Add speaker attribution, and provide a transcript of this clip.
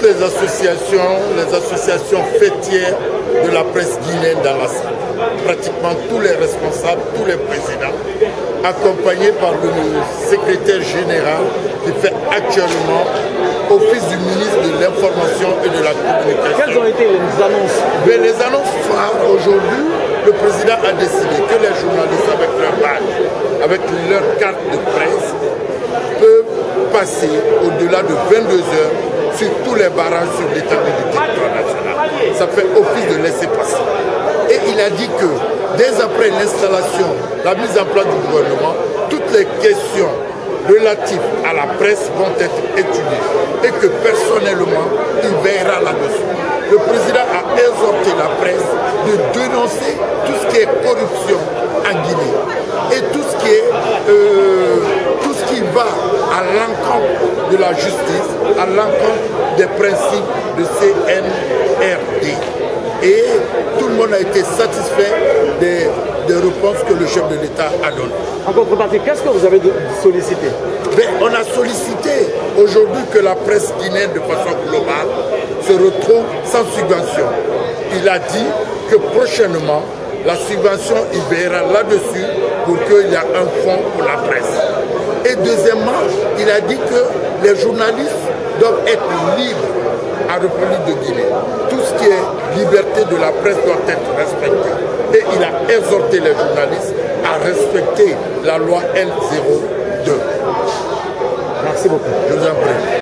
Speaker 1: toutes les associations fêtières de la presse guinéenne dans la salle. Pratiquement tous les responsables, tous les présidents, accompagnés par le secrétaire général qui fait actuellement office du ministre de l'Information et de la Communication.
Speaker 2: Quelles ont été les annonces?
Speaker 1: Mais les annonces phares aujourd'hui, le président a décidé que les journalistes avec leur badge, avec leur carte de presse, peuvent passer au-delà de 22 heures sur tous les barrages sur l'étendue du territoire national. Ça fait office de laisser passer. Et il a dit que dès après l'installation, la mise en place du gouvernement, toutes les questions relatives à la presse vont être étudiées et que personnellement, il veillera là-dessus. Le président a exhorté la presse de dénoncer tout ce qui est corruption en Guinée et tout ce qui va à l'encontre de la justice, à l'encontre des principes de CNRD. Et tout le monde a été satisfait des réponses que le chef de l'État a données.
Speaker 2: En contrepartie, qu'est-ce que vous avez sollicité?
Speaker 1: On a sollicité aujourd'hui que la presse guinéenne de façon globale se retrouve sans subvention. Il a dit que prochainement, la subvention, il verra là-dessus pour qu'il y ait un fonds pour la presse. Et deuxièmement, il a dit que les journalistes doivent être libres en République de Guinée. Tout ce qui est liberté de la presse doit être respecté. Et il a exhorté les journalistes à respecter la loi L02.
Speaker 2: Merci beaucoup.
Speaker 1: Je vous en prie.